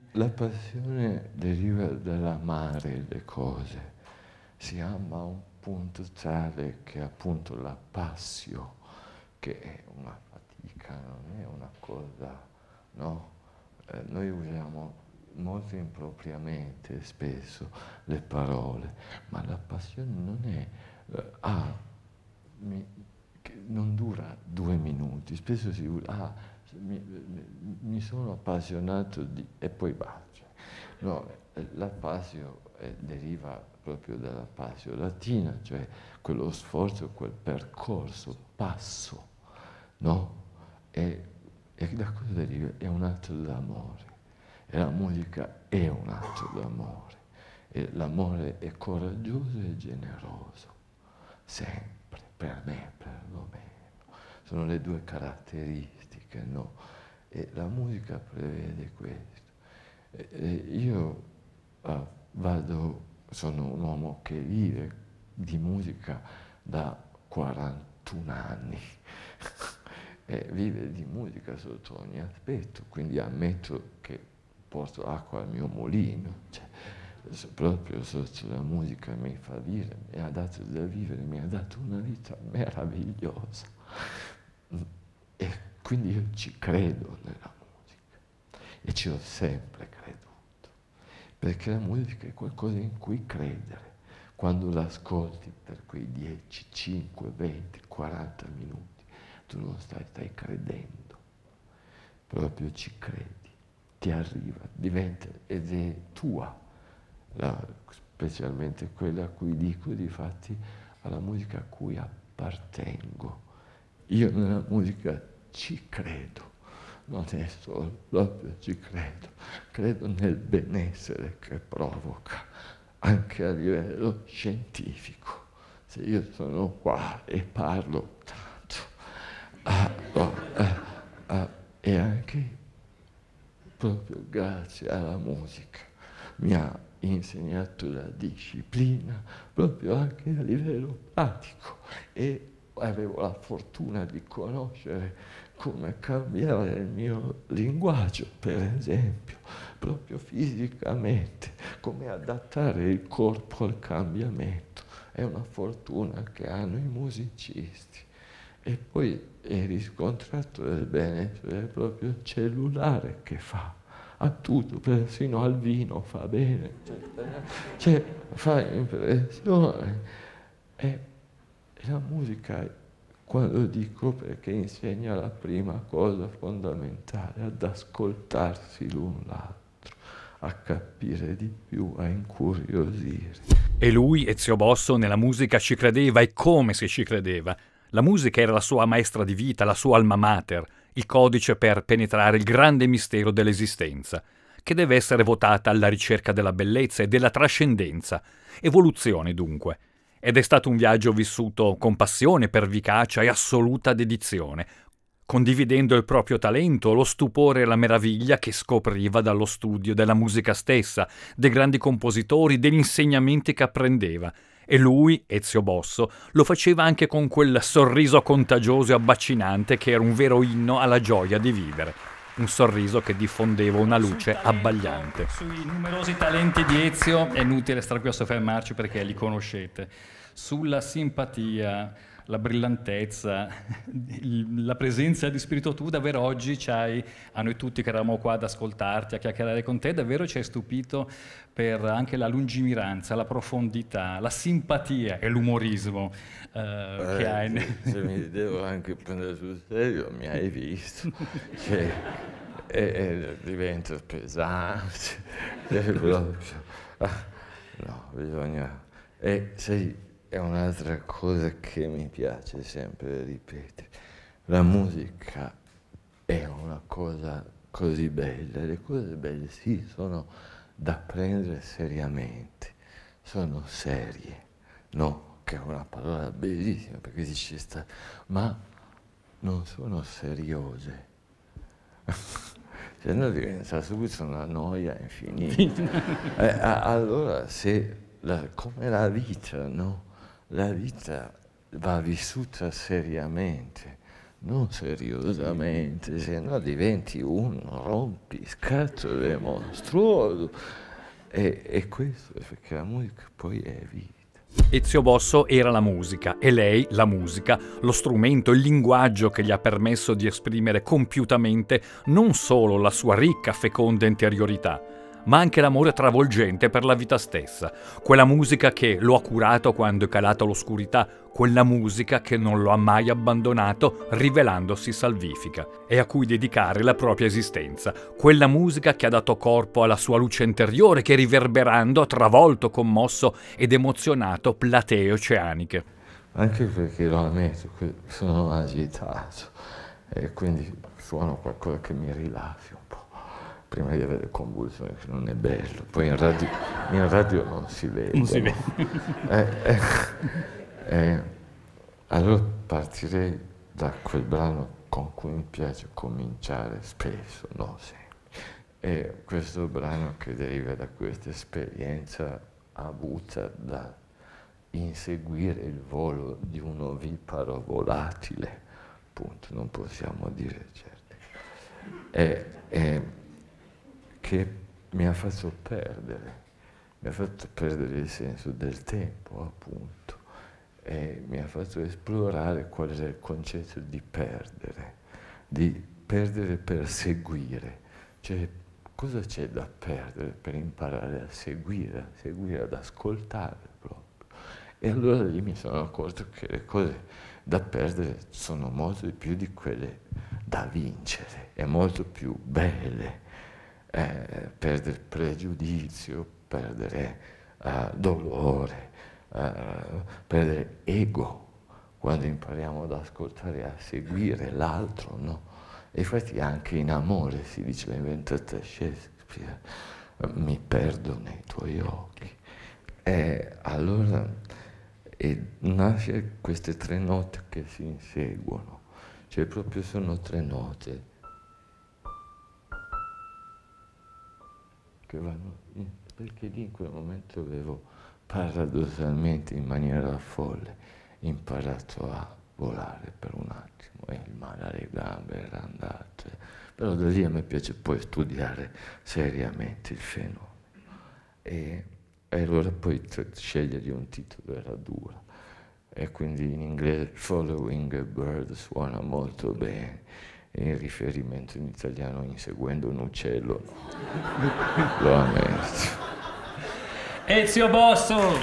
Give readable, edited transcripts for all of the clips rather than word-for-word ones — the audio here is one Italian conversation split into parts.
La passione deriva dall'amare le cose. Si ama a un punto tale che appunto la passio, che è una fatica, non è una cosa, no? Noi usiamo molto impropriamente spesso le parole, ma la passione non è, che non dura 2 minuti, spesso si usa, mi sono appassionato di, e poi basta. No, la passio deriva proprio dalla passio latina, cioè quello sforzo, quel percorso, passo, no? E da cosa deriva? È un atto d'amore. E la musica è un atto d'amore. E l'amore è coraggioso e generoso, sempre, per me perlomeno. Sono le due caratteristiche, no? E la musica prevede questo. Io sono un uomo che vive di musica da 41 anni. E vive di musica sotto ogni aspetto, quindi ammetto che porto acqua al mio mulino, cioè, proprio sotto la musica mi fa vivere, mi ha dato da vivere, mi ha dato una vita meravigliosa. E quindi io ci credo nella musica e ci ho sempre creduto, perché la musica è qualcosa in cui credere. Quando l'ascolti per quei 10, 5, 20, 40 minuti, tu non stai credendo, proprio ci credi, ti arriva, diventa ed è tua, specialmente quella a cui dico difatti alla musica a cui appartengo. Io nella musica ci credo, non è solo, proprio ci credo nel benessere che provoca, anche a livello scientifico. Se io sono qua e parlo e anche proprio grazie alla musica mi ha insegnato la disciplina proprio anche a livello pratico e avevo la fortuna di conoscere come cambiare il mio linguaggio, per esempio, proprio fisicamente, come adattare il corpo al cambiamento. È una fortuna che hanno i musicisti. E poi è riscontrato del benessere proprio cellulare che fa a tutto, persino al vino fa bene, cioè fa impressione. E la musica, quando dico, perché insegna la prima cosa fondamentale, ad ascoltarsi l'un l'altro, a capire di più, a incuriosire. E lui, Ezio Bosso, nella musica ci credeva, e come se ci credeva. La musica era la sua maestra di vita, la sua alma mater, il codice per penetrare il grande mistero dell'esistenza, che deve essere votata alla ricerca della bellezza e della trascendenza, evoluzione dunque. Ed è stato un viaggio vissuto con passione, pervicacia e assoluta dedizione, condividendo il proprio talento, lo stupore e la meraviglia che scopriva dallo studio della musica stessa, dei grandi compositori, degli insegnamenti che apprendeva. E lui, Ezio Bosso, lo faceva anche con quel sorriso contagioso e abbacinante che era un vero inno alla gioia di vivere. Un sorriso che diffondeva una luce abbagliante. Sui numerosi talenti di Ezio è inutile stare qui a soffermarci perché li conoscete. Sulla simpatia, la brillantezza, la presenza di spirito, tu davvero oggi a noi tutti che eravamo qua ad ascoltarti, a chiacchierare con te, davvero ci hai stupito per anche la lungimiranza, la profondità, la simpatia e l'umorismo che hai. Se mi devo anche prendere sul serio, mi hai visto. Cioè, diventa pesante. No, bisogna... sai, è un'altra cosa che mi piace sempre ripetere. La musica è una cosa così bella. Le cose belle, sì, sono da prendere seriamente. Sono serie, no? Che è una parola bellissima perché ci sta, ma non sono seriose. Se no diventa subito una noia infinita. Allora, come la vita, no? La vita va vissuta seriamente, non seriosamente, se no diventi un rompiscatole mostruoso. E questo è perché la musica poi è vita. Ezio Bosso era la musica e lei, la musica, lo strumento, il linguaggio che gli ha permesso di esprimere compiutamente non solo la sua ricca, feconda interiorità, ma anche l'amore travolgente per la vita stessa, quella musica che lo ha curato quando è calato all'oscurità, quella musica che non lo ha mai abbandonato rivelandosi salvifica e a cui dedicare la propria esistenza, quella musica che ha dato corpo alla sua luce interiore che riverberando ha travolto, commosso ed emozionato platee oceaniche. Anche perché lo ammetto che sono agitato e quindi suono qualcosa che mi rilassi un po'. Prima di avere convulsioni, che non è bello, poi in radio non si vede. Non si vede. Allora partirei da quel brano con cui mi piace cominciare spesso, no sempre. E questo brano che deriva da questa esperienza avuta da inseguire il volo di un oviparo volatile, appunto, non possiamo dire certo. Che mi ha fatto perdere il senso del tempo, appunto, e mi ha fatto esplorare qual era il concetto di perdere per seguire, cioè cosa c'è da perdere per imparare a seguire, ad ascoltare proprio. E allora lì mi sono accorto che le cose da perdere sono molto di più di quelle da vincere, e molto più belle. Perdere pregiudizio, perdere dolore, perdere ego, quando impariamo ad ascoltare e a seguire l'altro, no? E infatti anche in amore si dice, l'ha inventata Shakespeare, mi perdo nei tuoi occhi. E allora nasce queste tre note che si inseguono, cioè proprio sono tre note che vanno, perché lì in quel momento avevo paradossalmente, in maniera folle, imparato a volare per un attimo e il male alle gambe era andato. Però da lì a me piace poi studiare seriamente il fenomeno. E allora poi scegliere un titolo era dura. E quindi in inglese Following a Bird suona molto bene. E il riferimento in italiano inseguendo un uccello, lo ammetto. Ezio Bosso!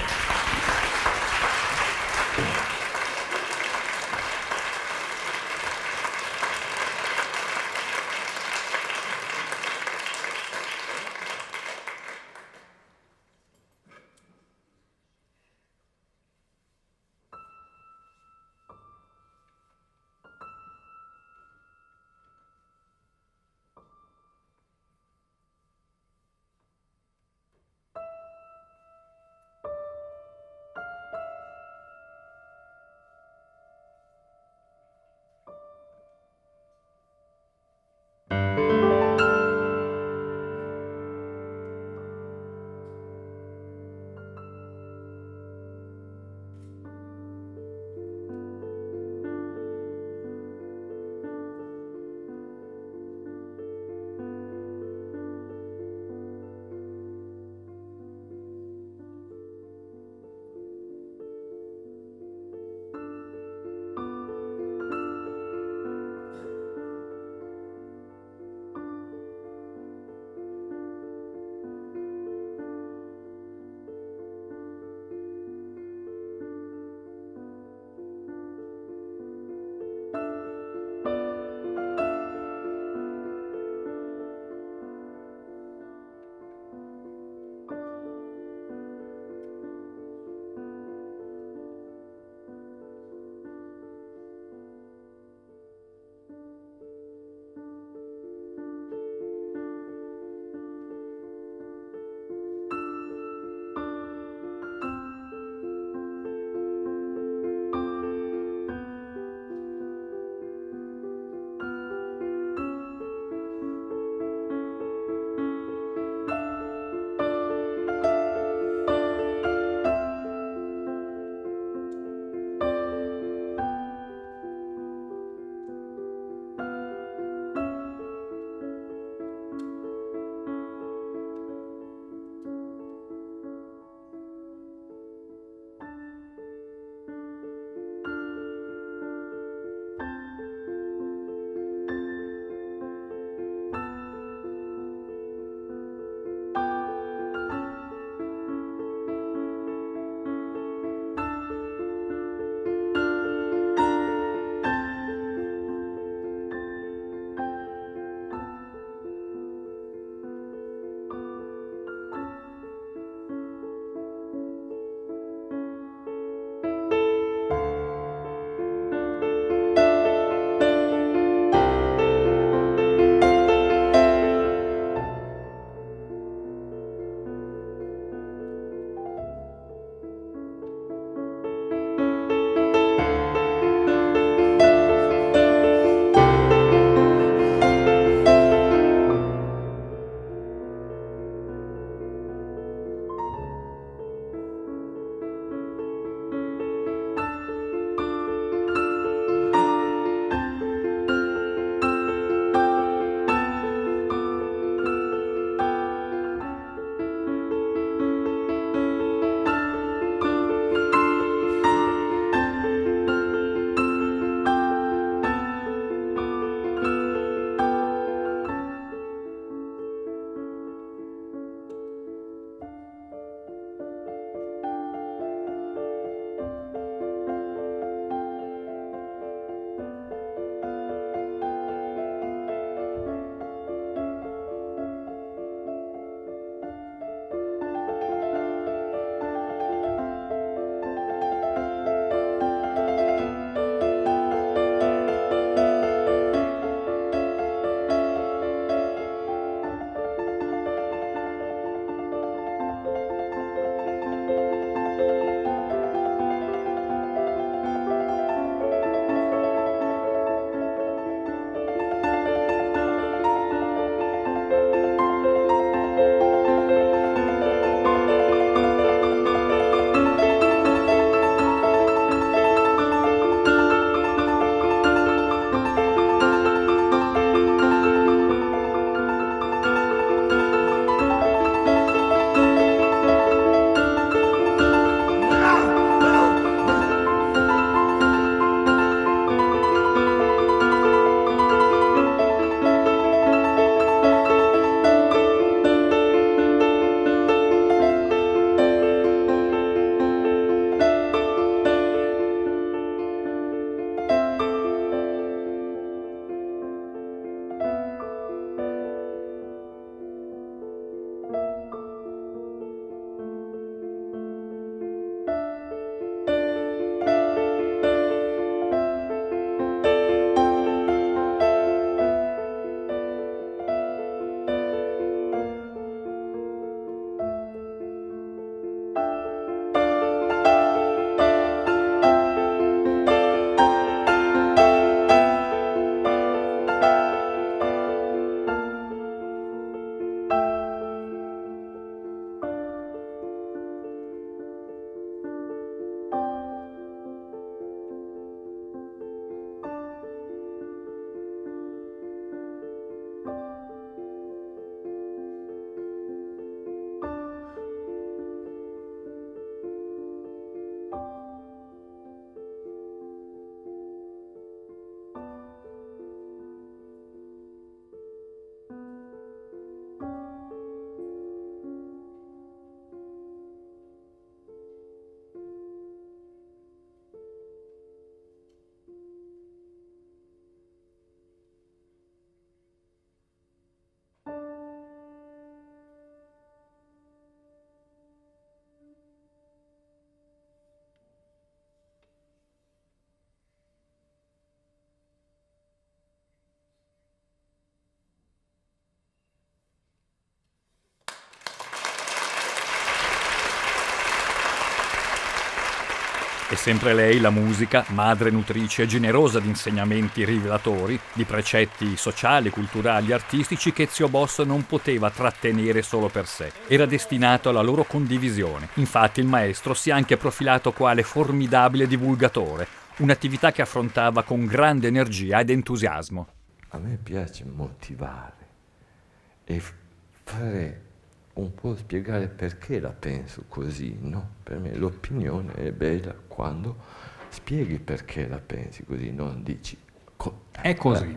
È sempre lei la musica, madre nutrice e generosa di insegnamenti rivelatori, di precetti sociali, culturali, artistici che Ezio Bosso non poteva trattenere solo per sé. Era destinato alla loro condivisione. Infatti il maestro si è anche profilato quale formidabile divulgatore, un'attività che affrontava con grande energia ed entusiasmo. A me piace motivare e fare un po' spiegare perché la penso così, no? Per me l'opinione è bella quando spieghi perché la pensi così, non dici è così.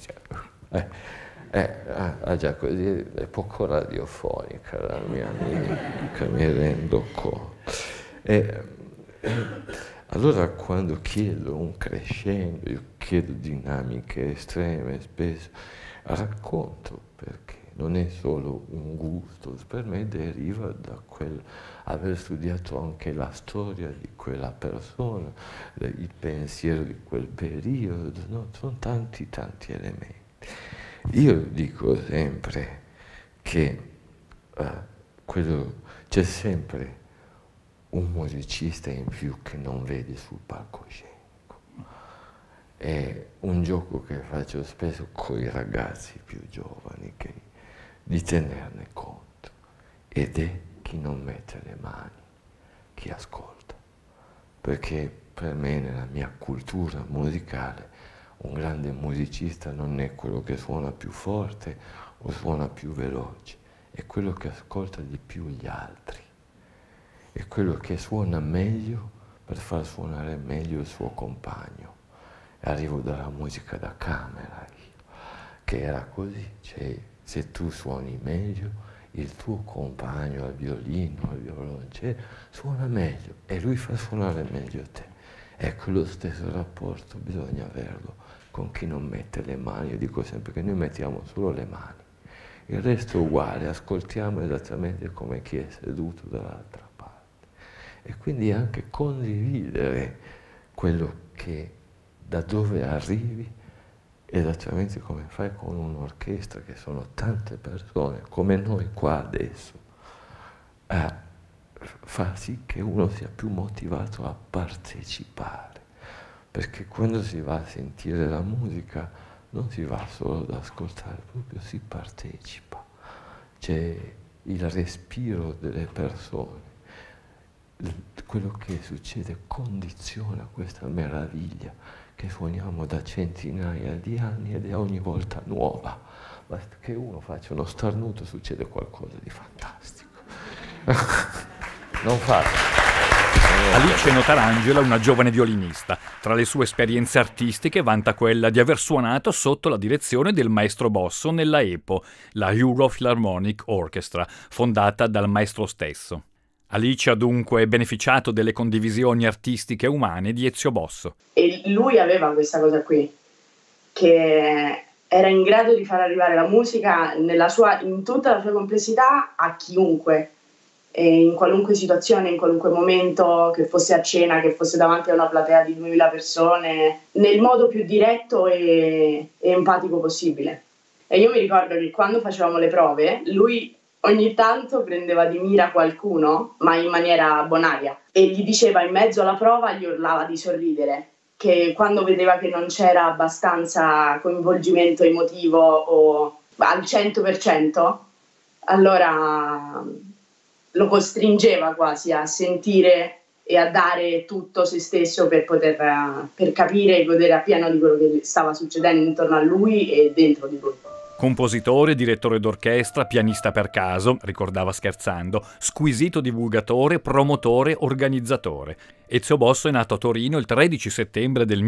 Già così è poco radiofonica la mia amica, mi rendo conto. Allora quando chiedo un crescendo, io chiedo dinamiche estreme, spesso racconto perché. Non è solo un gusto, per me deriva da aver studiato anche la storia di quella persona, il pensiero di quel periodo, no? Sono tanti elementi. Io dico sempre che c'è sempre un musicista in più che non vedi sul palcoscenico. È un gioco che faccio spesso con i ragazzi più giovani, di tenerne conto, ed è chi non mette le mani, chi ascolta, perché per me nella mia cultura musicale un grande musicista non è quello che suona più forte o suona più veloce, è quello che ascolta di più gli altri, è quello che suona meglio per far suonare meglio il suo compagno. Arrivo dalla musica da camera io, che era così, cioè se tu suoni meglio, il tuo compagno al violino, al violoncello, suona meglio e lui fa suonare meglio te. Ecco, lo stesso rapporto bisogna averlo con chi non mette le mani. Io dico sempre che noi mettiamo solo le mani, il resto è uguale, ascoltiamo esattamente come chi è seduto dall'altra parte. E quindi anche condividere quello che, da dove arrivi, esattamente come fai con un'orchestra, che sono tante persone, come noi qua adesso, fa sì che uno sia più motivato a partecipare, perché quando si va a sentire la musica non si va solo ad ascoltare, proprio si partecipa, c'è il respiro delle persone, quello che succede condiziona questa meraviglia che suoniamo da centinaia di anni ed è ogni volta nuova. Basta che uno faccia uno starnuto, succede qualcosa di fantastico. Non faccio. Alice Notarangela è una giovane violinista. Tra le sue esperienze artistiche vanta quella di aver suonato sotto la direzione del maestro Bosso nella EPO, la Euro Philharmonic Orchestra, fondata dal maestro stesso. Alice ha dunque beneficiato delle condivisioni artistiche umane di Ezio Bosso. E lui aveva questa cosa qui, che era in grado di far arrivare la musica in tutta la sua complessità a chiunque, e in qualunque situazione, in qualunque momento, che fosse a cena, che fosse davanti a una platea di 2000 persone, nel modo più diretto e empatico possibile. E io mi ricordo che quando facevamo le prove, lui ogni tanto prendeva di mira qualcuno, ma in maniera bonaria, e gli diceva in mezzo alla prova, gli urlava di sorridere, che quando vedeva che non c'era abbastanza coinvolgimento emotivo o al 100%, allora lo costringeva quasi a sentire e a dare tutto se stesso per capire e godere appieno di quello che stava succedendo intorno a lui e dentro di lui. Compositore, direttore d'orchestra, pianista per caso, ricordava scherzando, squisito divulgatore, promotore, organizzatore. Ezio Bosso è nato a Torino il 13 settembre del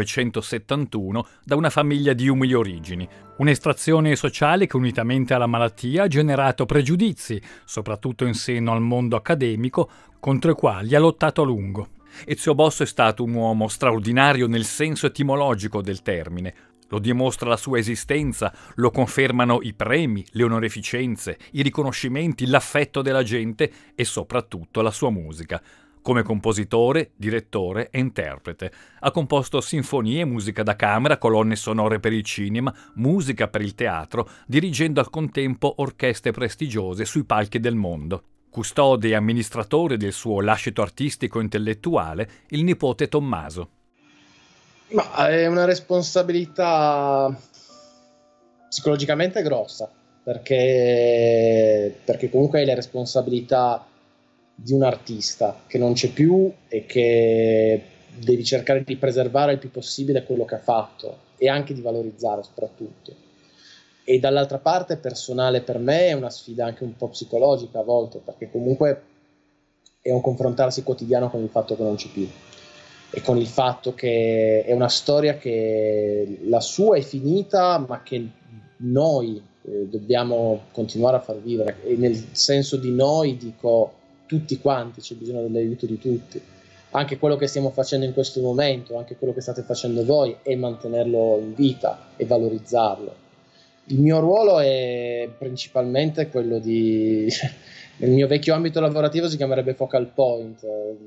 1971 da una famiglia di umili origini. Un'estrazione sociale che unitamente alla malattia ha generato pregiudizi, soprattutto in seno al mondo accademico, contro i quali ha lottato a lungo. Ezio Bosso è stato un uomo straordinario nel senso etimologico del termine. Lo dimostra la sua esistenza, lo confermano i premi, le onorificenze, i riconoscimenti, l'affetto della gente e soprattutto la sua musica. Come compositore, direttore e interprete. Ha composto sinfonie, musica da camera, colonne sonore per il cinema, musica per il teatro, dirigendo al contempo orchestre prestigiose sui palchi del mondo. custode e amministratore del suo lascito artistico intellettuale, il nipote Tommaso. Ma è una responsabilità psicologicamente grossa, perché comunque hai le responsabilità di un artista che non c'è più e che devi cercare di preservare il più possibile quello che ha fatto e anche di valorizzare soprattutto. E dall'altra parte personale, per me è una sfida anche un po' psicologica a volte, perché comunque è un confrontarsi quotidiano con il fatto che non c'è più e con il fatto che è una storia che la sua è finita, ma che noi dobbiamo continuare a far vivere. E nel senso di noi dico tutti quanti, c'è bisogno dell'aiuto di tutti. Anche quello che stiamo facendo in questo momento, anche quello che state facendo voi, è mantenerlo in vita e valorizzarlo. Il mio ruolo è principalmente quello di... nel mio vecchio ambito lavorativo si chiamerebbe focal point,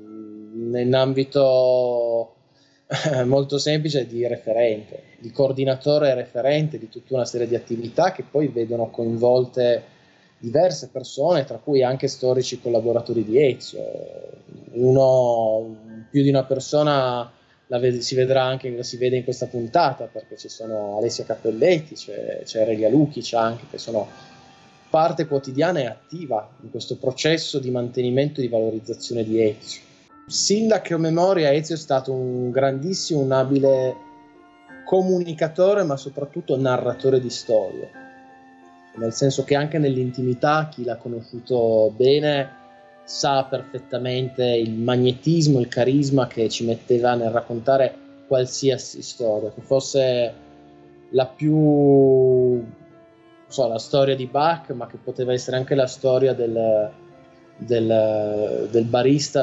nell'ambito molto semplice di referente, di coordinatore e referente di tutta una serie di attività che poi vedono coinvolte diverse persone, tra cui anche storici collaboratori di Ezio. Più di una persona si vede in questa puntata, perché ci sono Alessia Cappelletti, c'è Relia Lukic anche, che sono parte quotidiana e attiva in questo processo di mantenimento e di valorizzazione di Ezio. Sin da che ho memoria, Ezio è stato un grandissimo, un abile comunicatore, ma soprattutto narratore di storie, nel senso che anche nell'intimità chi l'ha conosciuto bene sa perfettamente il magnetismo, il carisma che ci metteva nel raccontare qualsiasi storia, che fosse la storia di Bach, ma che poteva essere anche la storia del barista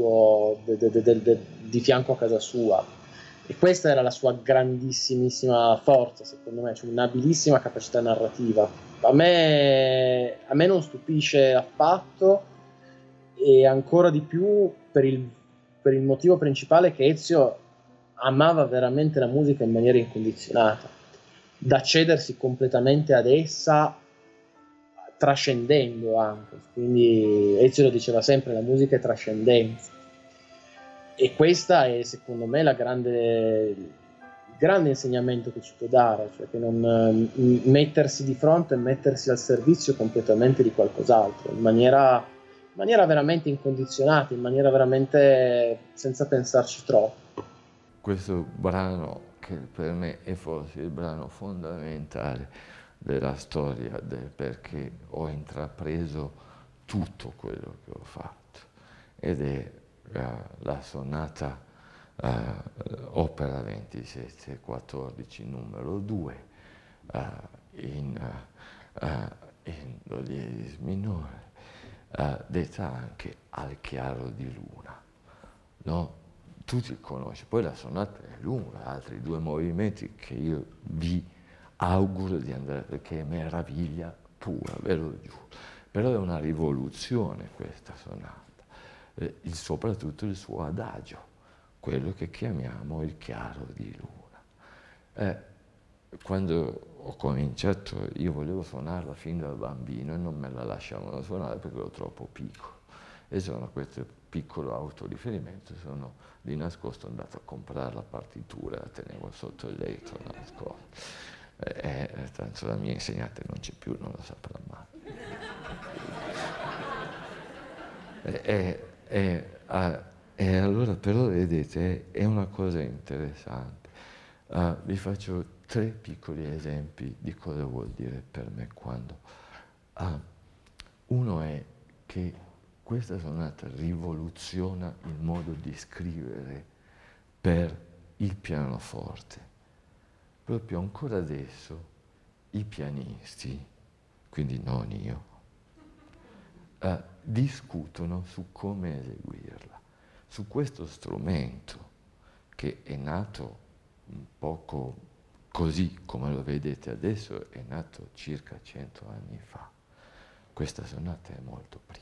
di fianco a casa sua. E questa era la sua grandissimissima forza, secondo me, cioè un'abilissima capacità narrativa. A me non stupisce affatto, e ancora di più per il motivo principale che Ezio amava veramente la musica in maniera incondizionata, da cedersi completamente ad essa, trascendendo anche. Quindi Ezio lo diceva sempre, la musica è trascendenza, e questa è secondo me il grande insegnamento che ci può dare, cioè che non mettersi di fronte e mettersi al servizio completamente di qualcos'altro, in maniera veramente incondizionata, in maniera veramente senza pensarci troppo. Questo brano, che per me è forse il brano fondamentale della storia del perché ho intrapreso tutto quello che ho fatto, ed è la sonata opera 2714 numero 2 in do diesis minore, detta anche al chiaro di luna, no? Tutti conoscono, poi la sonata è lunga, altri due movimenti che io vi auguro di andare, perché è meraviglia pura, ve lo giuro. Però è una rivoluzione questa sonata, soprattutto il suo adagio, quello che chiamiamo il chiaro di luna. Quando ho cominciato, io volevo suonarla fin da bambino e non me la lasciavano suonare perché ero troppo piccolo. E sono questo piccolo autoriferimento, sono di nascosto andato a comprare la partitura, la tenevo sotto il letto nascosto. Tanto la mia insegnante non c'è più, non lo saprà mai. E allora però vedete, è una cosa interessante. Vi faccio 3 piccoli esempi di cosa vuol dire per me quando. Uno è che questa sonata rivoluziona il modo di scrivere per il pianoforte. Proprio ancora adesso i pianisti, quindi non io, discutono su come eseguirla, su questo strumento che è nato un poco così come lo vedete adesso, è nato circa 100 anni fa. Questa sonata è molto prima.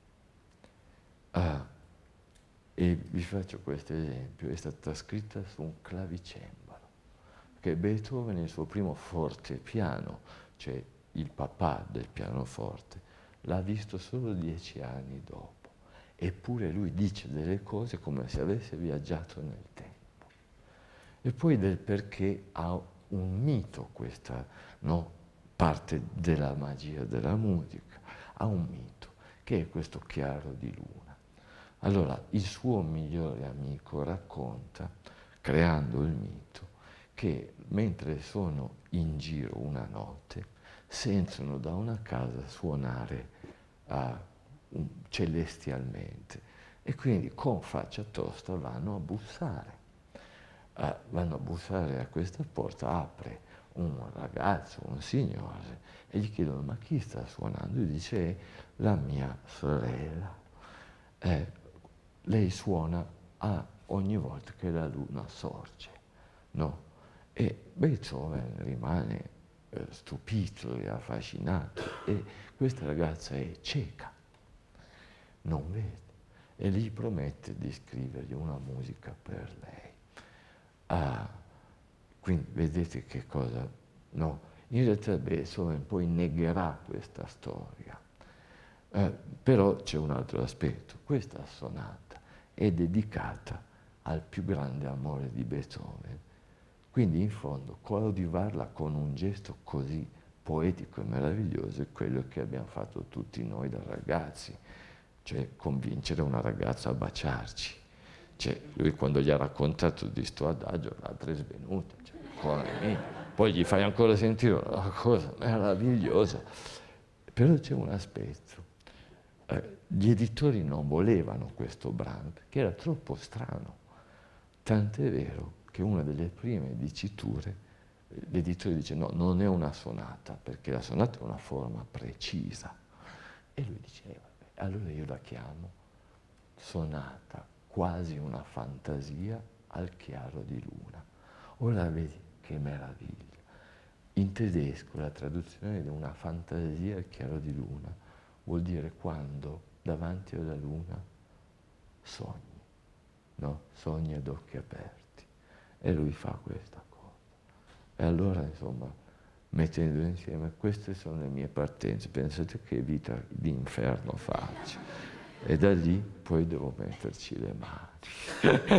E vi faccio questo esempio, è stata scritta su un clavicembalo, che Beethoven, il suo primo fortepiano, cioè il papà del pianoforte, l'ha visto solo 10 anni dopo, eppure lui dice delle cose come se avesse viaggiato nel tempo. E poi del perché ha un mito questa, no, parte della magia della musica, ha un mito, che è questo chiaro di luna. Allora, il suo migliore amico racconta, creando il mito, che mentre sono in giro una notte, sentono da una casa suonare celestialmente e quindi con faccia tosta vanno a bussare. Vanno a bussare a questa porta, apre un ragazzo, un signore, e gli chiedono: ma chi sta suonando? E dice: la mia sorella. Lei suona ogni volta che la luna sorge, no? E Beethoven rimane stupito e affascinato, e questa ragazza è cieca, non vede, e gli promette di scrivergli una musica per lei. Quindi vedete che cosa, no? In realtà Beethoven poi negherà questa storia, però c'è un altro aspetto. Questa sonata è dedicata al più grande amore di Beethoven, quindi in fondo coadiuvarla con un gesto così poetico e meraviglioso è quello che abbiamo fatto tutti noi da ragazzi, cioè convincere una ragazza a baciarci. Cioè, lui quando gli ha raccontato di sto adagio l'altra è svenuta, cioè, poi gli fai ancora sentire una cosa meravigliosa. Però c'è un aspetto, gli editori non volevano questo brano perché era troppo strano, tant'è vero che una delle prime diciture l'editore dice: no, non è una sonata, perché la sonata è una forma precisa, e lui dice: vabbè, allora io la chiamo sonata, quasi una fantasia al chiaro di luna. Ora vedi che meraviglia. In tedesco la traduzione di una fantasia al chiaro di luna vuol dire quando davanti alla luna sogni, no? Sogni ad occhi aperti. E lui fa questa cosa. E allora, insomma, mettendo insieme, queste sono le mie partenze. Pensate che vita di inferno faccio. E da lì poi devo metterci le mani.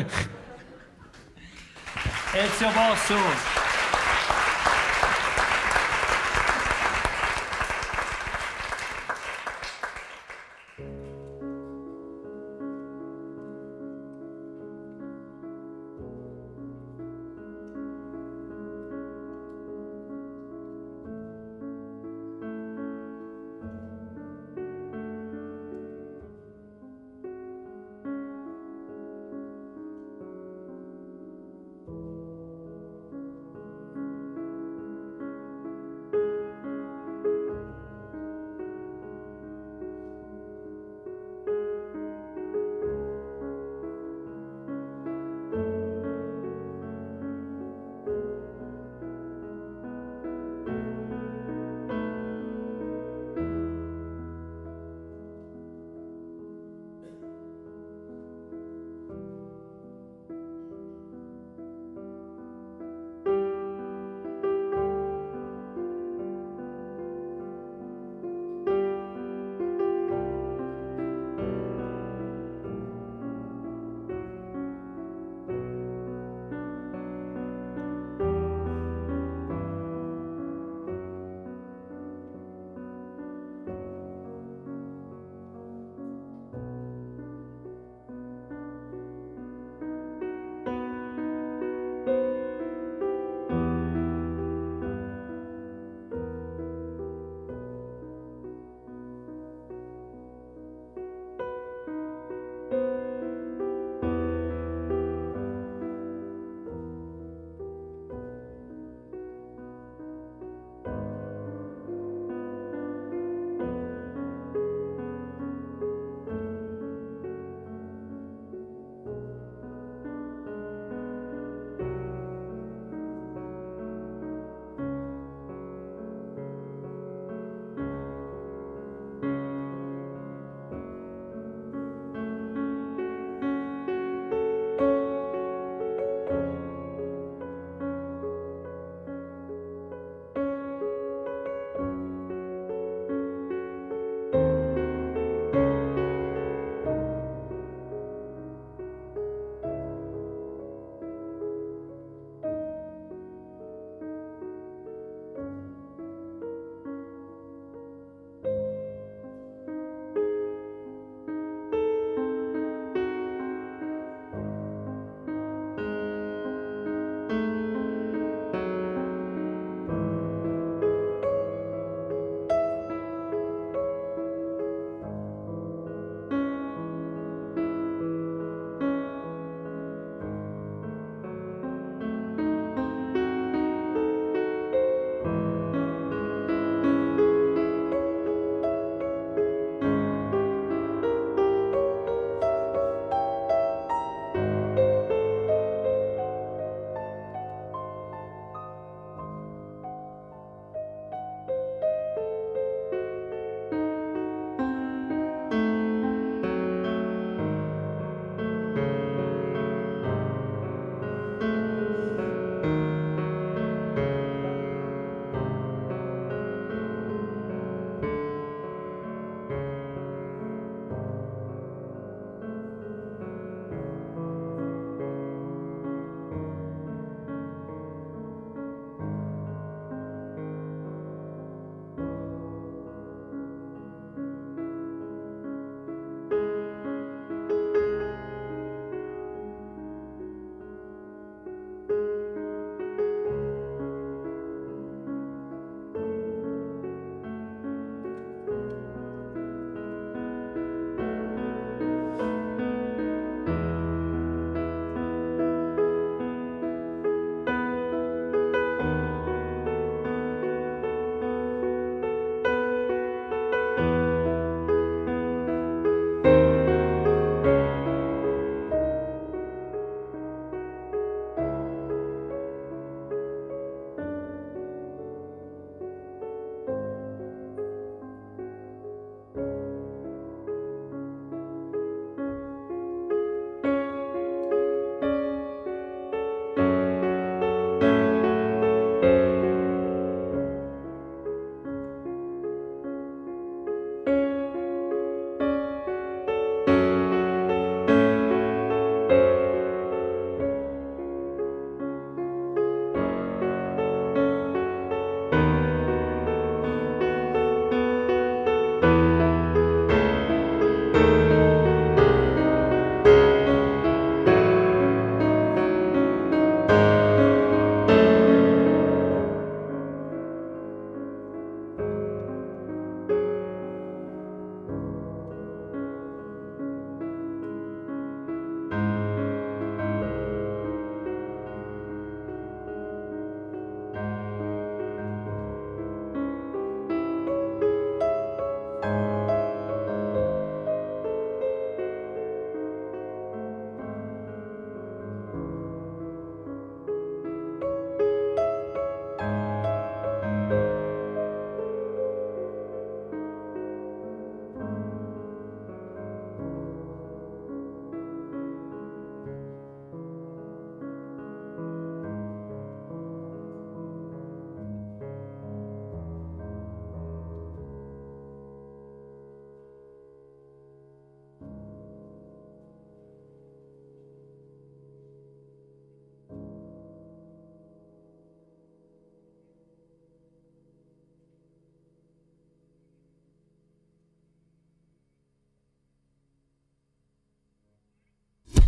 Ezio Bosso!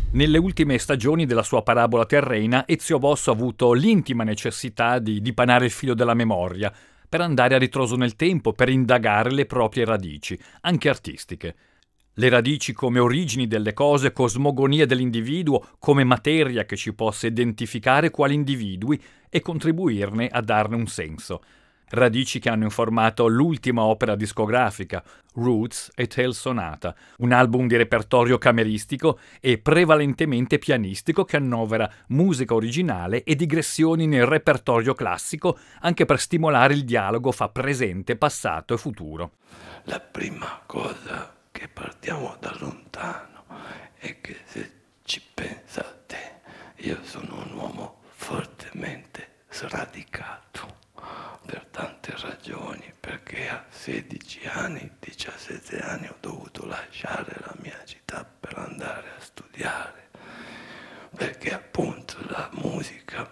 Nelle ultime stagioni della sua parabola terrena, Ezio Bosso ha avuto l'intima necessità di dipanare il filo della memoria, per andare a ritroso nel tempo, per indagare le proprie radici, anche artistiche. Le radici come origini delle cose, cosmogonia dell'individuo, come materia che ci possa identificare quali individui e contribuirne a darne un senso. Radici che hanno informato l'ultima opera discografica, Roots e Tale Sonata, un album di repertorio cameristico e prevalentemente pianistico che annovera musica originale e digressioni nel repertorio classico anche per stimolare il dialogo fra presente, passato e futuro. La prima cosa che partiamo da lontano è che, se ci pensate, io sono un uomo fortemente sradicato per tante ragioni, perché a 16 anni, 17 anni ho dovuto lasciare la mia città per andare a studiare, perché appunto la musica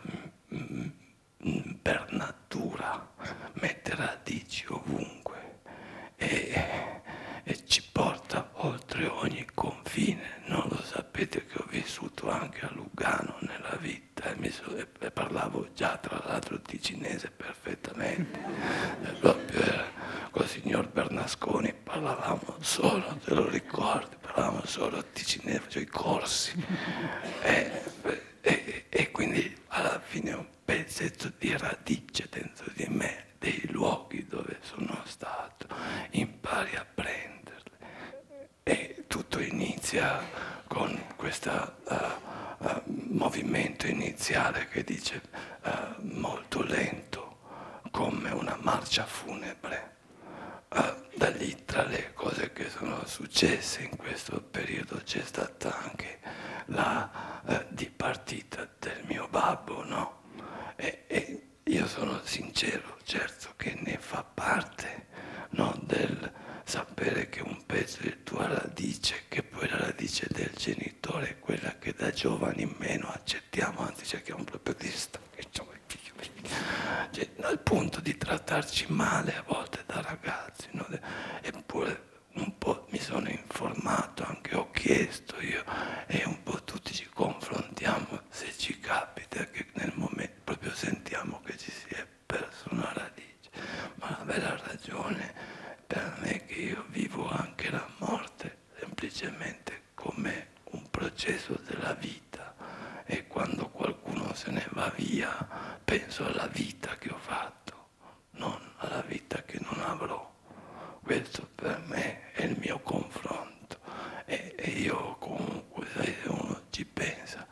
per natura mette radici ovunque e ci porta oltre ogni confine. Non lo sapete che ho vissuto anche a Lugano nella vita e parlavo già tra l'altro ticinese perfettamente, proprio col signor Bernasconi parlavamo solo, te lo ricordi, parlavamo solo ticinese, facevo i corsi e quindi alla fine un pezzetto di radice dentro di me, dei luoghi dove sono stato, impari a prenderli. E tutto inizia con questo movimento iniziale che dice molto lento, come una marcia funebre. Da lì, tra le cose che sono successe in questo periodo, c'è stata anche la dipartita del mio babbo, no? E io sono sincero, certo che ne fa parte, no, del sapere che un pezzo è tua radice, che poi la radice del genitore è quella che da giovani meno accettiamo, anzi cerchiamo proprio di stare, cioè, al punto di trattarci male a volte da ragazzi, no? Eppure un po' mi sono informato, anche ho chiesto io, e un po' tutti ci confrontiamo, se ci capita che nel momento proprio sentiamo che ci si è perso una radice. Ma la vera ragione per me è che io vivo anche la morte semplicemente come un processo della vita, e quando qualcuno se ne va via penso alla vita che ho fatto, non alla vita che non avrò. Questo per me è il mio confronto, e io comunque, se uno ci pensa,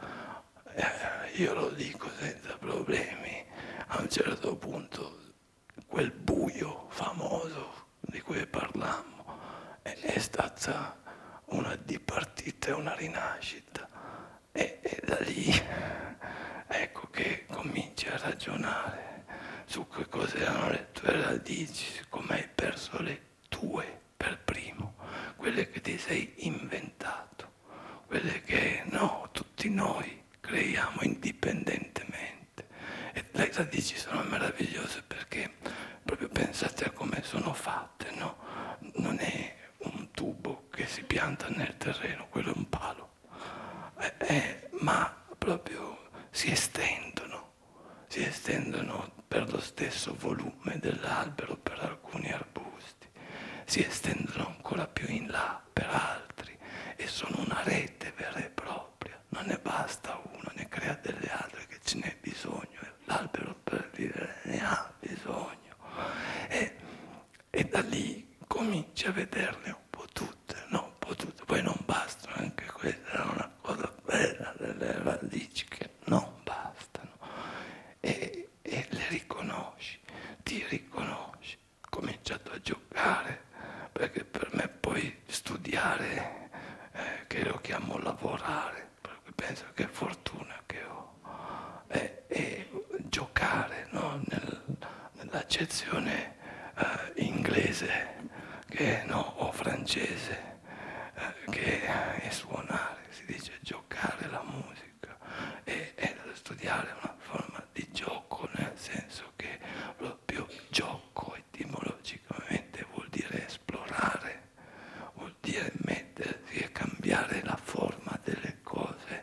io lo dico senza problemi, a un certo punto quel buio famoso di cui parlammo è stata una dipartita e una rinascita, e da lì ecco che cominci a ragionare su che cos'erano le tue radici, come hai perso le tue per primo, quelle che ti sei inventato, quelle che no, tutti noi creiamo indipendentemente. E le radici sono meravigliose perché proprio pensate a come sono fatte, no? Non è un tubo che si pianta nel terreno, quello è un palo, ma proprio si estendono per lo stesso volume dell'albero per alcuni arbusti, si estendono ancora più in là per altri, e sono una rete vera e propria. Non ne basta uno, ne crea delle altre che ce n'è bisogno, l'albero per vivere ne ha bisogno, e da lì cominci a vederle un po' tutte, no? Un po' tutte, poi non bastano, anche questa è una cosa bella delle radici che non bastano, e le riconosci, ti riconosci, ho cominciato a giocare, perché per me poi studiare, che lo chiamo lavorare, perché penso che fortuna che ho, e giocare, no? Nell'accezione inglese che, no, o francese, che è suonare, si dice giocare la musica, e studiare è una forma di gioco, nel senso che proprio gioco etimologicamente vuol dire esplorare, vuol dire mettersi e cambiare la forma delle cose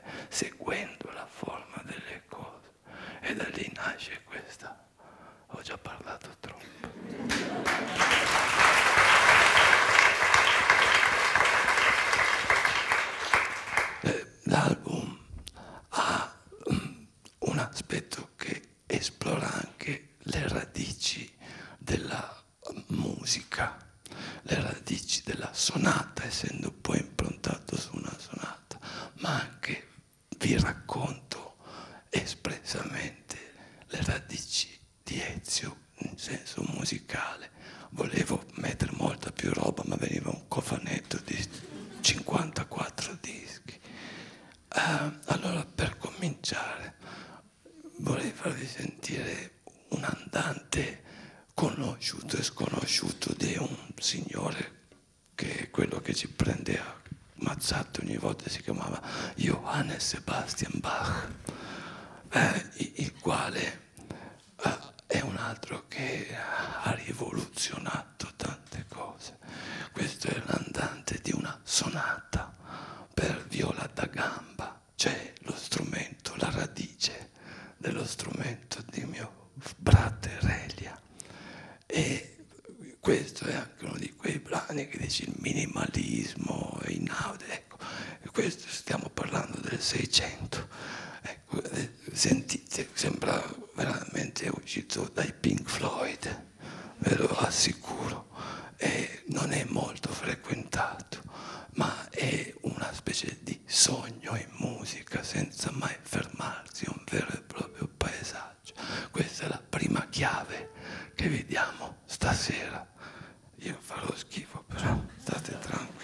le radici della sonata, essendo poi improntato su una sonata, ma anche vi racconto espressamente le radici di Ezio in senso musicale. Volevo mettere molta più roba, ma veniva un cofanetto di 54 dischi. Allora, per cominciare, vorrei farvi sentire un andante conosciuto e sconosciuto di un signore che è quello che ci prendeva mazzate ogni volta, si chiamava Johann Sebastian Bach, il quale è un altro che ha rivoluzionato tante cose. Questo è l'andante di una sonata per viola da gamba, cioè lo strumento, la radice dello strumento di mio frate Relia. E questo è anche uno di quei brani che dice il minimalismo è inaudito. Ecco, questo stiamo parlando del 600. Ecco, sentite, sembra veramente uscito dai Pink Floyd, ve lo assicuro. E non è molto frequentato, ma è una specie di sogno in musica senza mai fermarsi, un vero e proprio paesaggio. Questa è la prima chiave che vediamo stasera. Io farò schifo, però state tranquilli.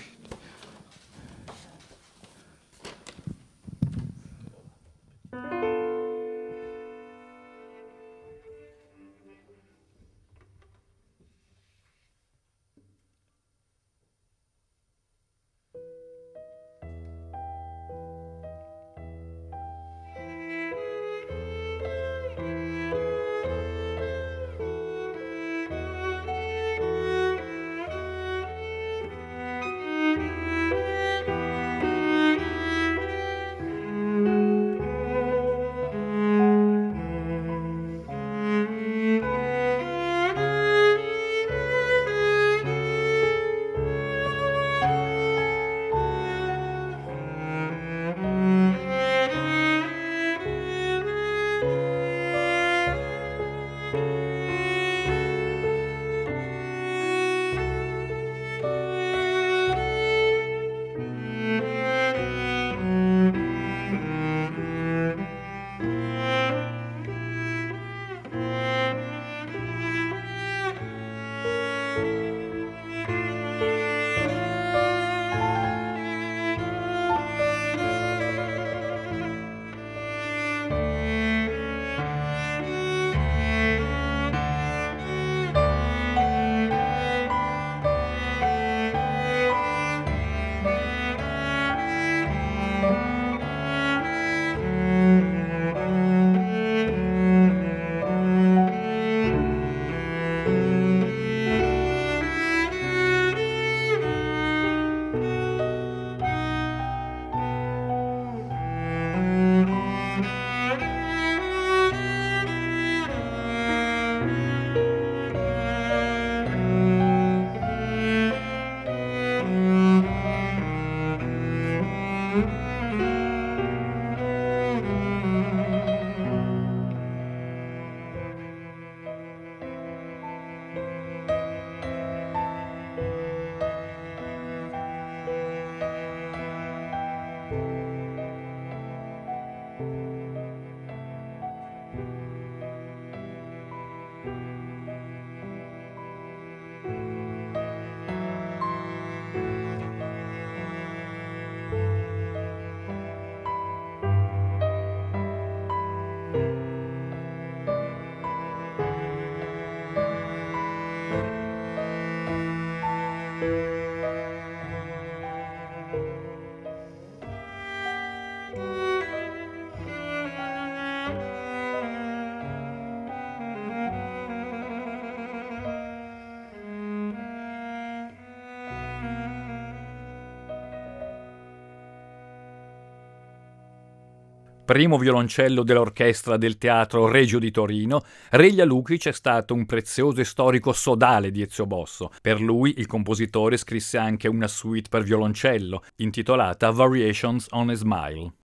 Primo violoncello dell'orchestra del Teatro Regio di Torino, Relia Lukic è stato un prezioso e storico sodale di Ezio Bosso. Per lui il compositore scrisse anche una suite per violoncello, intitolata Variations on a Smile.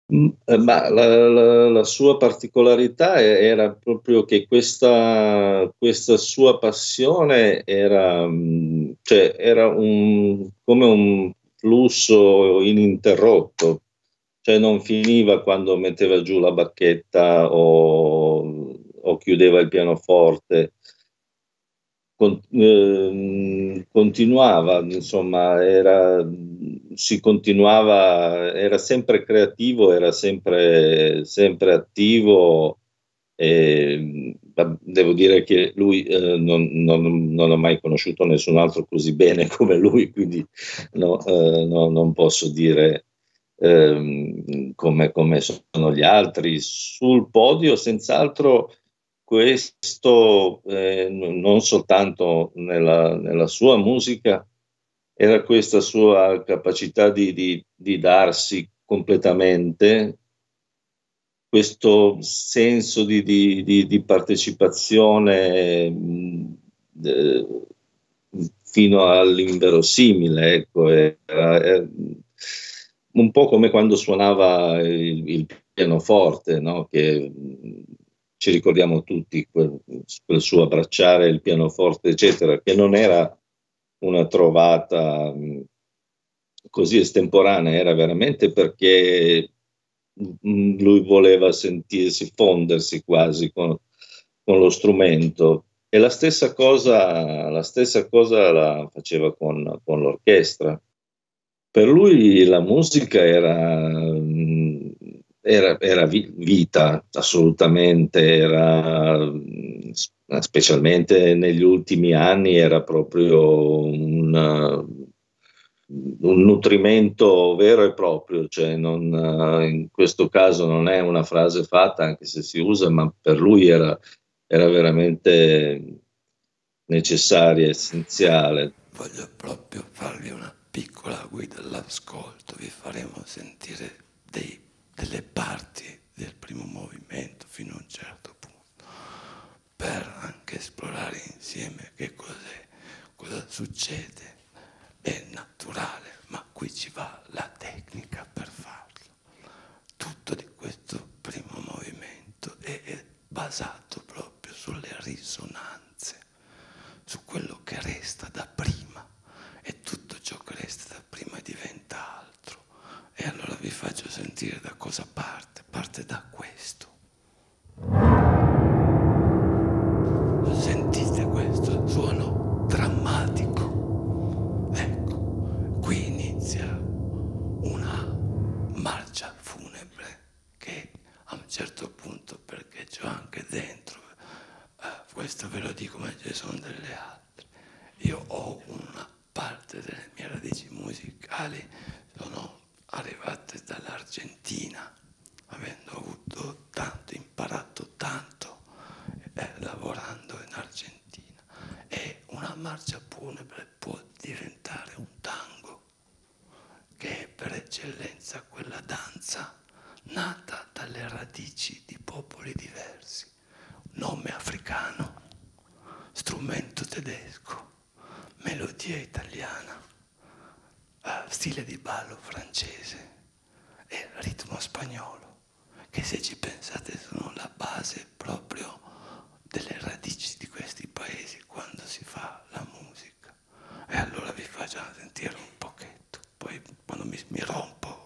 Ma la sua particolarità era proprio che questa sua passione era, cioè era come un flusso ininterrotto, cioè non finiva quando metteva giù la bacchetta o chiudeva il pianoforte. Continuava, insomma, si continuava, era sempre creativo, era sempre attivo. E, devo dire che lui non ho mai conosciuto nessun altro così bene come lui, quindi non posso dire come sono gli altri. Sul podio, senz'altro, questo non soltanto nella sua musica, era questa sua capacità di darsi completamente, questo senso di partecipazione fino all'inverosimile, ecco. Era un po' come quando suonava il pianoforte, no? Che ci ricordiamo tutti quel suo abbracciare il pianoforte, eccetera, che non era una trovata così estemporanea, era veramente perché lui voleva sentirsi, fondersi quasi con lo strumento. E la stessa cosa la faceva con l'orchestra. Per lui la musica era vita, assolutamente, specialmente negli ultimi anni, era proprio un nutrimento vero e proprio, cioè in questo caso non è una frase fatta, anche se si usa, ma per lui era veramente necessaria, essenziale. Voglio proprio farvi una piccola guida all'ascolto, vi faremo sentire delle parti del primo movimento fino a un certo punto, per anche esplorare insieme che cos'è, cosa succede. È naturale, ma qui ci va la tecnica per farlo. Tutto di questo primo movimento è basato proprio sulle risonanze, su quello che resta da prima, e tutto ciò che resta da prima diventa altro. E allora vi faccio sentire da cosa parte. Parte da questo. Sentite questo suono drammatico? Ecco, qui inizia una marcia funebre che a un certo punto, perché c'ho anche dentro, questo ve lo dico, ma ci sono delle altre. Io ho una parte delle mie radici musicali, sono arrivate dall'Argentina, avendo avuto tanto, imparato tanto lavorando in Argentina. E una marcia funebre può diventare un tango, che è per eccellenza quella danza nata dalle radici di popoli diversi, nome africano, strumento tedesco, melodia italiana, stile di ballo francese e ritmo spagnolo, che se ci pensate sono la base proprio delle radici di questi paesi quando si fa la musica. E allora vi faccio sentire un pochetto, poi quando mi rompo.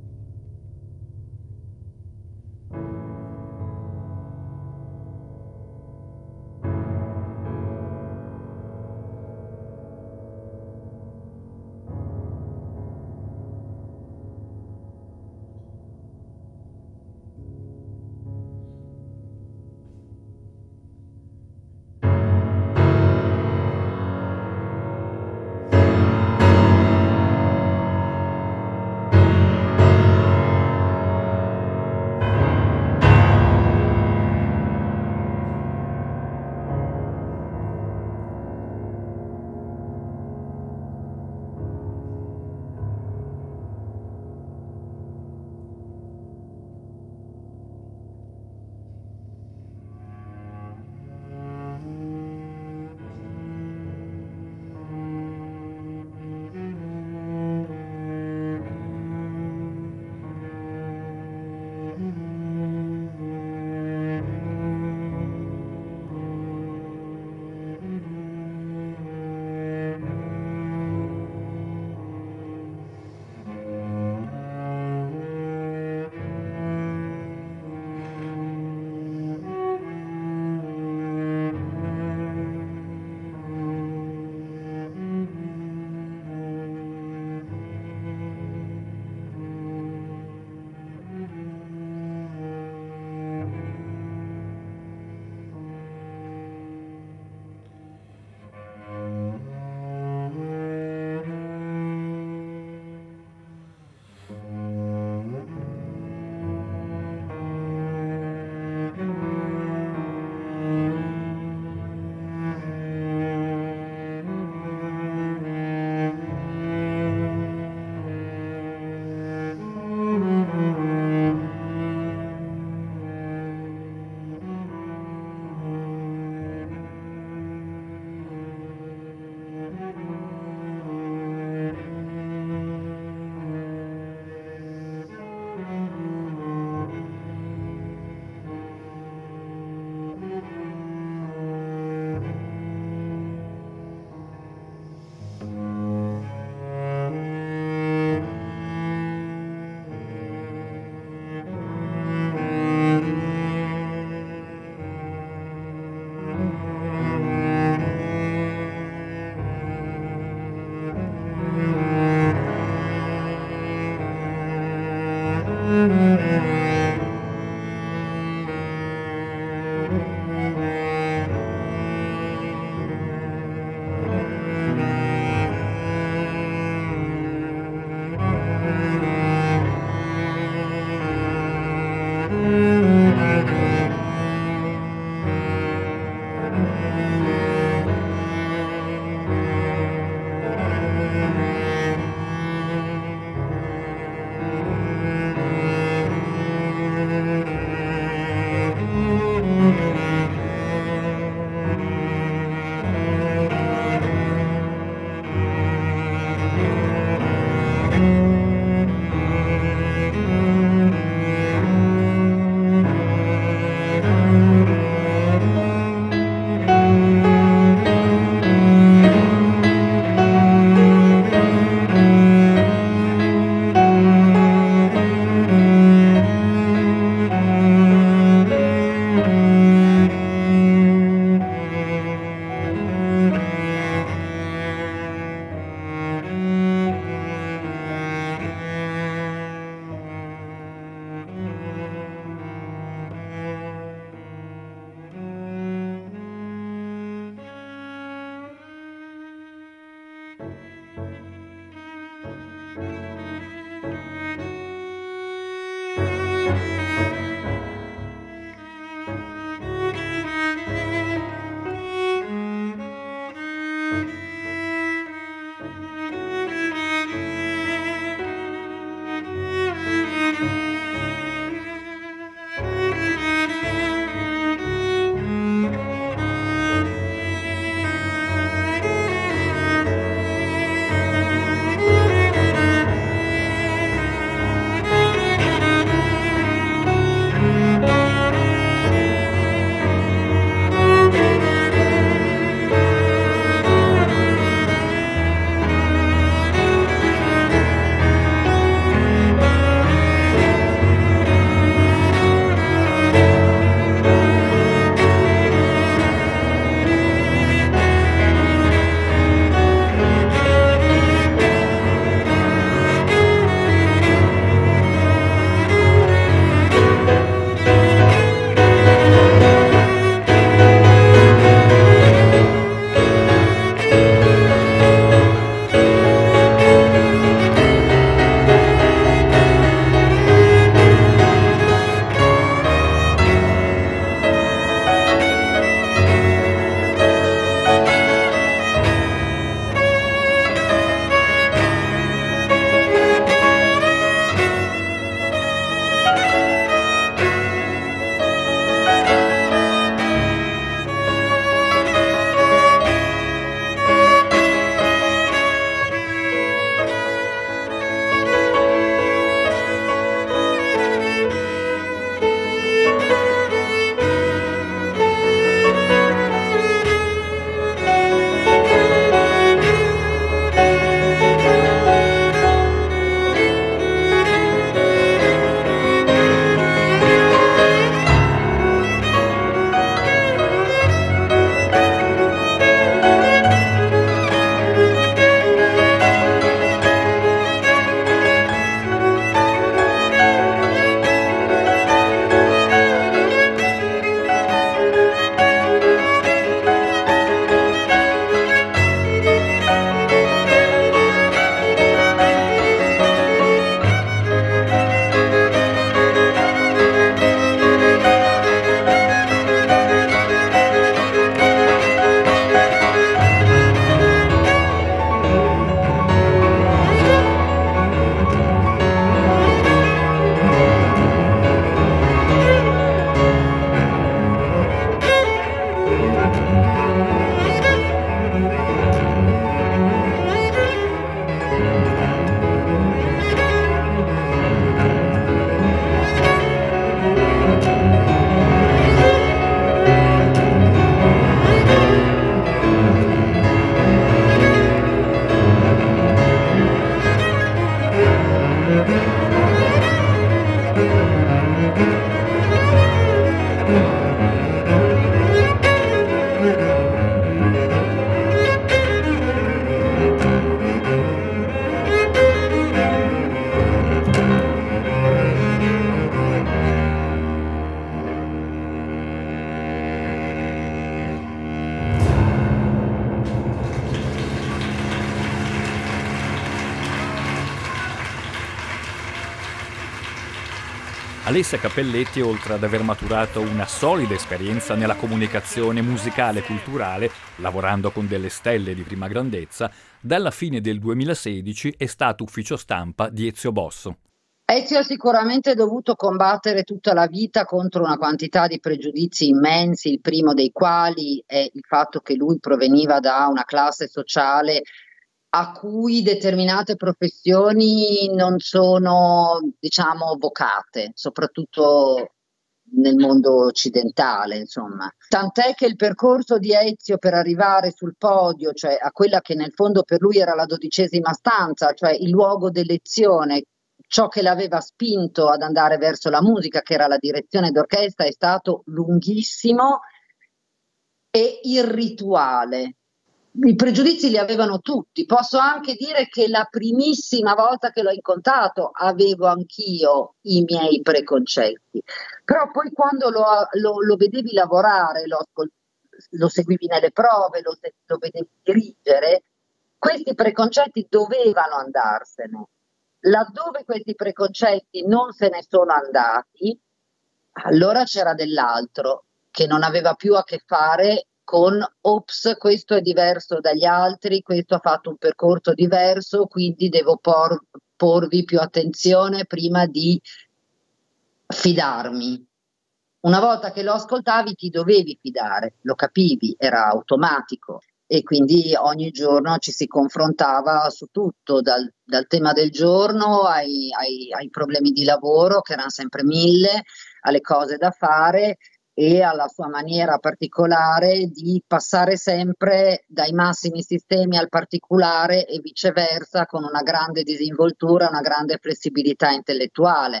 Alessia Cappelletti, oltre ad aver maturato una solida esperienza nella comunicazione musicale e culturale, lavorando con delle stelle di prima grandezza, dalla fine del 2016 è stato ufficio stampa di Ezio Bosso. Ezio ha sicuramente dovuto combattere tutta la vita contro una quantità di pregiudizi immensi, il primo dei quali è il fatto che lui proveniva da una classe sociale a cui determinate professioni non sono, diciamo, vocate, soprattutto nel mondo occidentale, insomma. Tant'è che il percorso di Ezio per arrivare sul podio, cioè a quella che nel fondo per lui era la 12ª stanza, cioè il luogo d'elezione, ciò che l'aveva spinto ad andare verso la musica, che era la direzione d'orchestra, è stato lunghissimo e irrituale. I pregiudizi li avevano tutti. Posso anche dire che la primissima volta che l'ho incontrato avevo anch'io i miei preconcetti, però poi quando lo vedevi lavorare, lo seguivi nelle prove, lo vedevi dirigere, questi preconcetti dovevano andarsene. Laddove questi preconcetti non se ne sono andati, allora c'era dell'altro che non aveva più a che fare con ops, questo è diverso dagli altri, questo ha fatto un percorso diverso, quindi devo porvi più attenzione prima di fidarmi. Una volta che lo ascoltavi ti dovevi fidare, lo capivi, era automatico. E quindi ogni giorno ci si confrontava su tutto, dal tema del giorno ai problemi di lavoro, che erano sempre 1000, alle cose da fare e alla sua maniera particolare di passare sempre dai massimi sistemi al particolare e viceversa, con una grande disinvoltura, una grande flessibilità intellettuale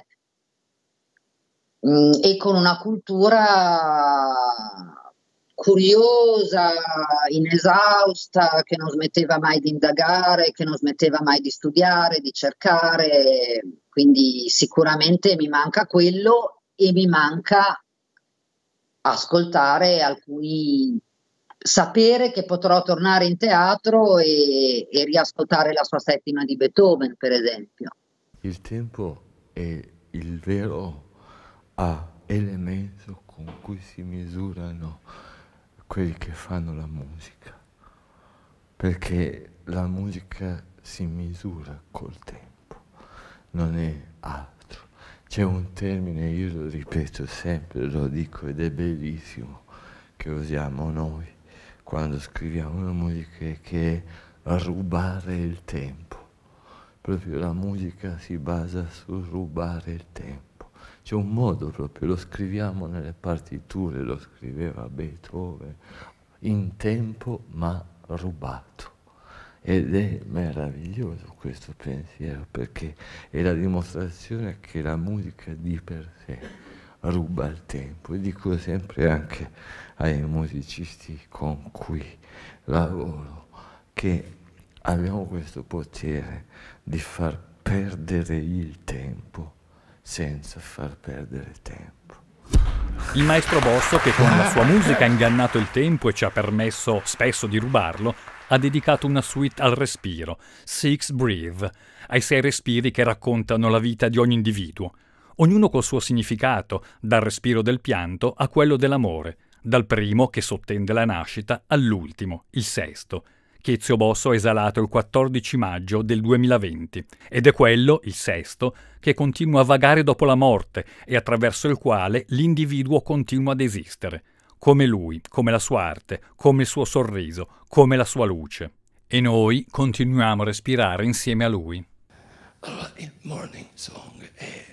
e con una cultura curiosa, inesausta, che non smetteva mai di indagare, che non smetteva mai di studiare, di cercare. Quindi sicuramente mi manca quello e mi manca ascoltare sapere che potrò tornare in teatro e riascoltare la sua settima di Beethoven, per esempio. Il tempo è il vero elemento con cui si misurano quelli che fanno la musica, perché la musica si misura col tempo, non è altro. C'è un termine, io lo ripeto sempre, lo dico ed è bellissimo, che usiamo noi quando scriviamo la musica, che è rubare il tempo. Proprio la musica si basa sul rubare il tempo. C'è un modo proprio, lo scriviamo nelle partiture, lo scriveva Beethoven, in tempo ma rubato. Ed è meraviglioso questo pensiero, perché è la dimostrazione che la musica di per sé ruba il tempo. E dico sempre anche ai musicisti con cui lavoro che abbiamo questo potere di far perdere il tempo senza far perdere tempo. Il maestro Bosso, che con la sua musica ha ingannato il tempo e ci ha permesso spesso di rubarlo, ha dedicato una suite al respiro, Six Breathe, ai 6 respiri che raccontano la vita di ogni individuo, ognuno col suo significato, dal respiro del pianto a quello dell'amore, dal primo che sottende la nascita all'ultimo, il sesto, che Ezio Bosso ha esalato il 14 maggio del 2020, ed è quello, il sesto, che continua a vagare dopo la morte e attraverso il quale l'individuo continua ad esistere, come lui, come la sua arte, come il suo sorriso, come la sua luce. E noi continuiamo a respirare insieme a lui. Allora, il Morning Song è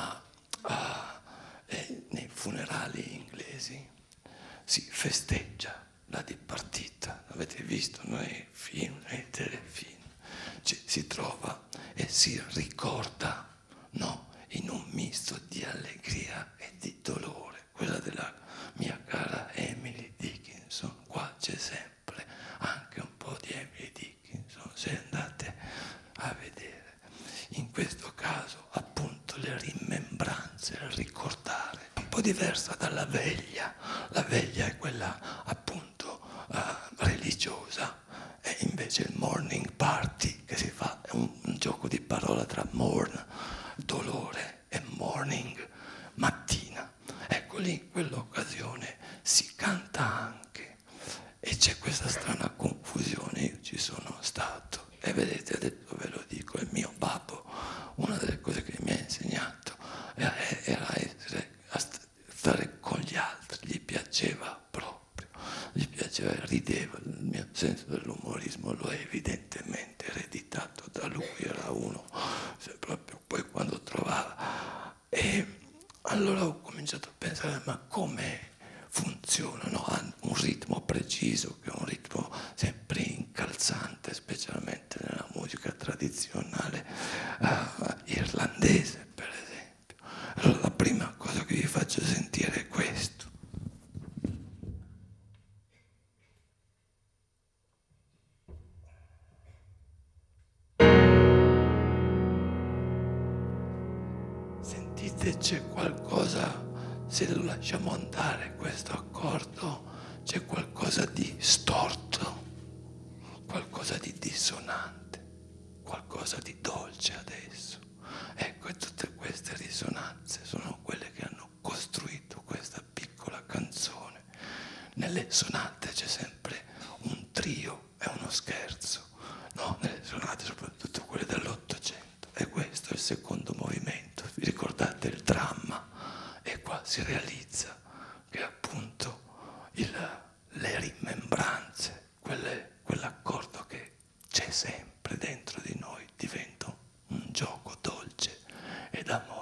nei funerali inglesi si festeggia la dipartita, avete visto nei film, nei telefilm, si trova e si ricorda, no, in un misto di allegria e di dolore, quella della mia cara Emily Dickinson. Qua c'è sempre anche un po' di Emily Dickinson, se andate a vedere. In questo caso appunto le rimembranze, il ricordare, è un po' diversa dalla veglia. La veglia è quella appunto religiosa, e invece il morning party che si fa è un gioco di parola tra morn, dolore, e morning, mattina. Ecco lì, in quell'occasione si canta anche e c'è questa strana confusione. Io ci sono stato e vedete, adesso ve lo dico, il mio babbo, una delle cose che mi ha insegnato era stare con gli altri, gli piaceva proprio, gli piaceva, rideva. Il mio senso dell'umorismo lo è evidentemente ereditato da lui, era uno, proprio poi quando trovava. E allora ho cominciato a pensare, ma come funziona? No? Hanno un ritmo preciso, che è un ritmo sempre incalzante, specialmente nella musica tradizionale irlandese, per esempio. Allora la prima cosa che vi faccio sentire è questo. Sentite, c'è qualcosa, se lo lasciamo andare questo accordo, c'è qualcosa di storto, qualcosa di dissonante, qualcosa di dolce adesso. Ecco, e tutte queste risonanze sono quelle che hanno costruito questa piccola canzone. Nelle sonate c'è sempre un trio, è uno scherzo, no? Nelle sonate, soprattutto quelle dell'Ottocento, e questo è il secondo movimento. Vi ricordate il dramma? E qua si realizza che appunto le rimembranze, quell'accordo che c'è sempre dentro di noi, diventa un gioco dolce e d'amore.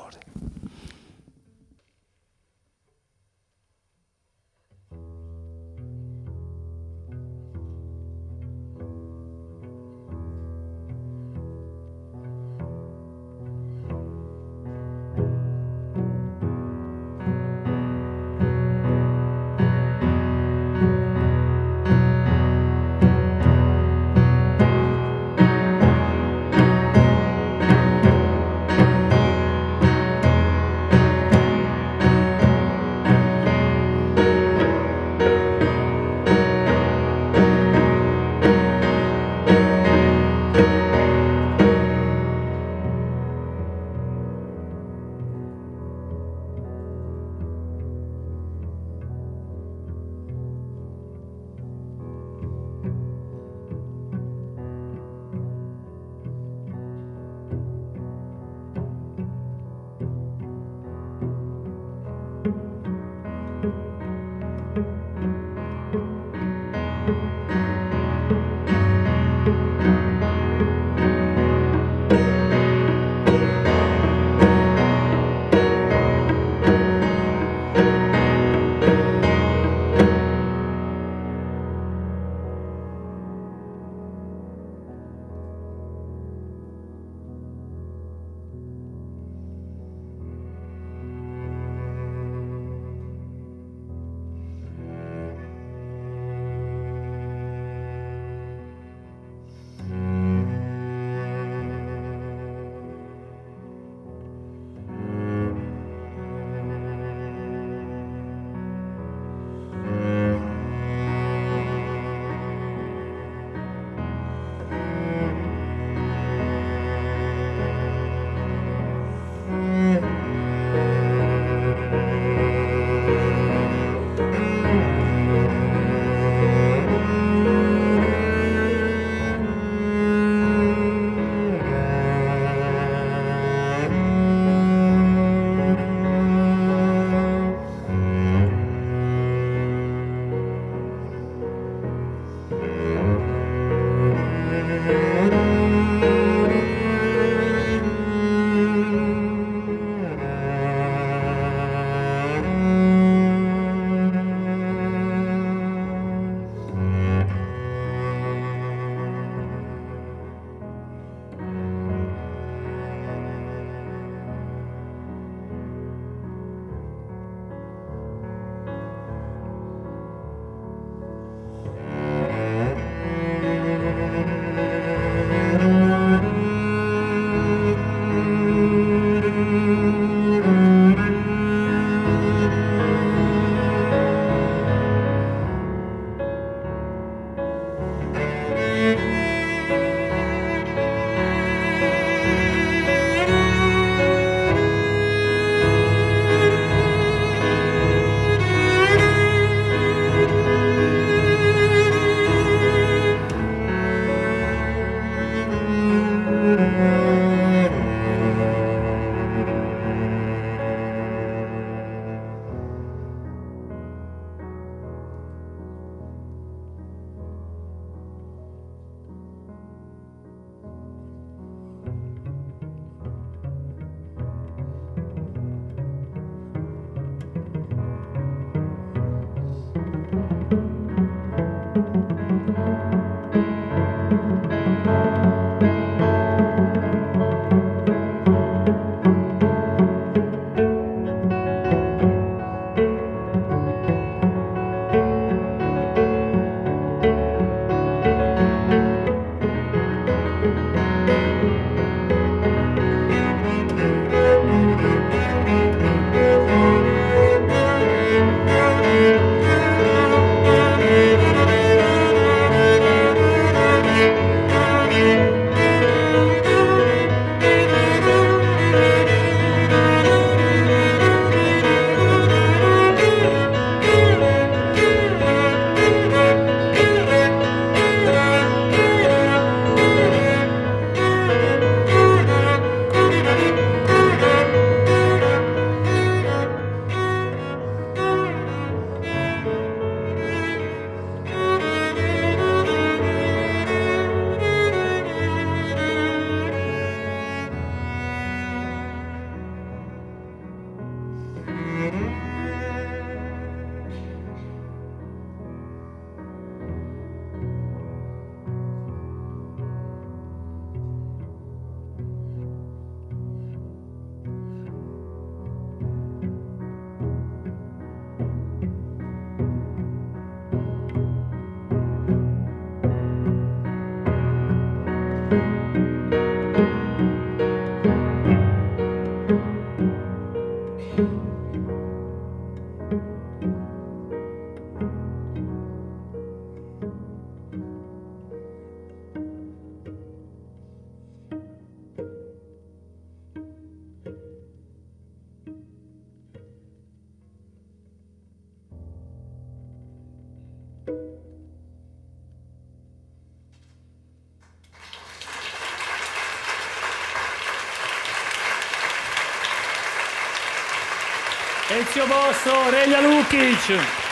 Ezio Bosso, Relja Lukic.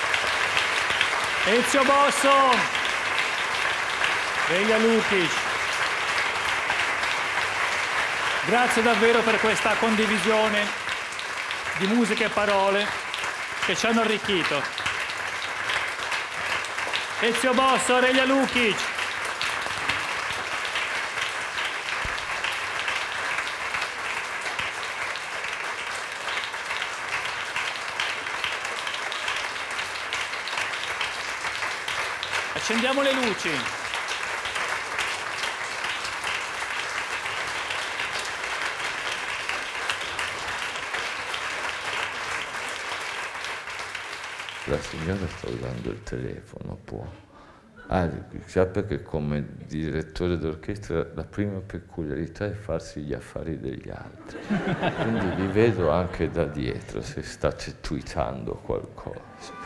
Ezio Bosso, Relja Lukic. Grazie davvero per questa condivisione di musica e parole che ci hanno arricchito. Ezio Bosso, Relja Lukic. Accendiamo le luci. La signora sta usando il telefono, può. Sappia che come direttore d'orchestra la prima peculiarità è farsi gli affari degli altri. Quindi vi vedo anche da dietro se state tweetando qualcosa.